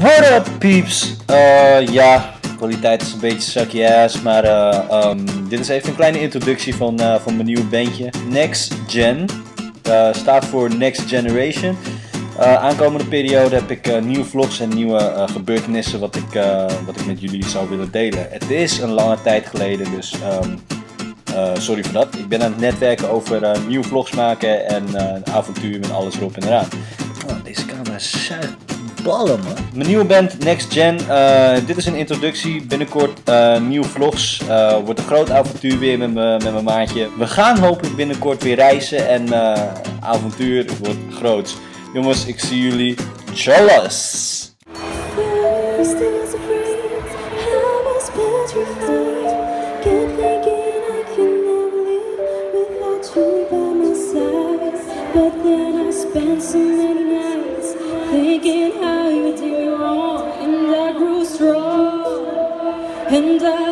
What up peeps? Ja, kwaliteit is een beetje sucky ass, maar dit is even een kleine introductie van mijn nieuwe bandje. Next Gen, staat voor Next Generation. Aankomende periode heb ik nieuwe vlogs en nieuwe gebeurtenissen wat ik met jullie zou willen delen. Het is een lange tijd geleden, dus sorry voor dat. Ik ben aan het netwerken over nieuwe vlogs maken en avontuur met alles erop en eraan. Oh, deze camera zuigt ballen, man. Mijn nieuwe band Next Gen, dit is een introductie. Binnenkort nieuwe vlogs. Wordt een groot avontuur weer met mijn maatje. We gaan hopelijk binnenkort weer reizen en avontuur wordt groot. Jongens, ik zie jullie. Tjallas! Thinking how you did me wrong, and I grew strong, and I